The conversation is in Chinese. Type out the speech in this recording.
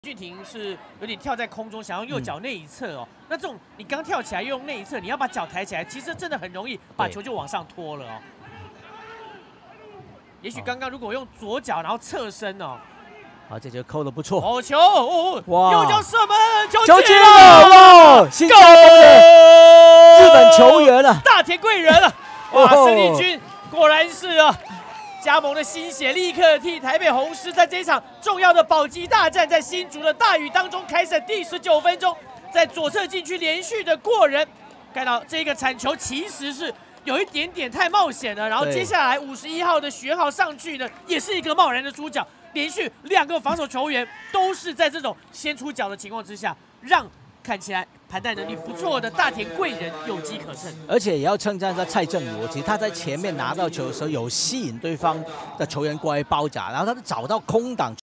俊廷是有点跳在空中，想要右脚内一侧哦。那这种你刚跳起来用内一侧，你要把脚抬起来，其实真的很容易把球就往上拖了哦。也许刚刚如果用左脚然后侧身哦， 好，这球扣得不错。 好球哦， 哇！ 右脚射门， 球进了！哇！新加坡的日本球员了， 大田贵人了。哇，生力军果然是啊。 加盟的新血立刻替台北红狮在这一场重要的保级大战，在新竹的大雨当中开赛第19分钟，在左侧禁区连续的过人，看到这个铲球其实是有一点点太冒险了。然后接下来51号的学浩上去呢，也是一个贸然的出脚，连续2个防守球员都是在这种先出脚的情况之下，让看起来 盘带能力不错的大田贵人有机可乘， 而且也要称赞一下蔡正武，其实他在前面拿到球的时候有吸引对方的球员过来包夹，然后他找到空档。